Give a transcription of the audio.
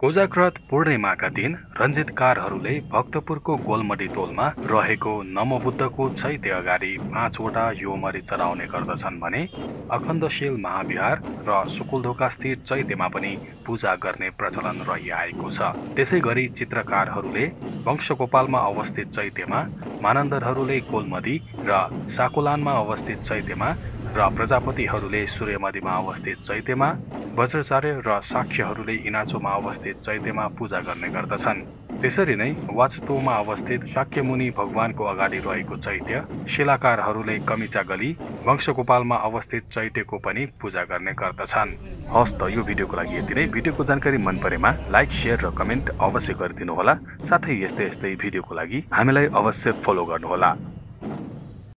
कोजाग्रत पूर्णिमाका दिन रञ्जितकारहरूले भक्तपुरको गोलमडी टोलमा रहेको नमोबुद्धको चैत्य अगाडि 5 वटा योमरी चढाउने गर्दछन् भने अखण्डशील महाविहार र सुकुलधोका स्थित चैत्यमा पनि पूजा गर्ने प्रचलन रहिआएको छ। त्यसैगरी चित्रकारहरूले वंशगोपालमा अवस्थित चैत्यमा, मानन्दरहरूले गोलमदी र साकुलानमा अवस्थित चैत्यमा र प्रजापतिहरूले सूर्यमदीमा अवस्थित चैत्यमा, वज्राचार्य र साक्यहरूले इनाचोमा अवस्थित चैत्यमा पूजा गर्ने गर्दछन्। त्यसरी नै वाचतोमा अवस्थित शाक्यमुनि भगवानको अगाडि रहेको चैत्य, शिलाकारहरूले कमिचागली वंशगोपालमा अवस्थित चैत्यको पनि पूजा गर्ने गर्दछन्। हस् त यो भिडियोको लागि यति नै। भिडियोको जानकारी मन परेमा लाइक, शेयर र कमेन्ट अवश्य गरिदिनु होला। साथै यस्तै भिडियोको लागि हामीलाई अवश्य फलो गर्नुहोला।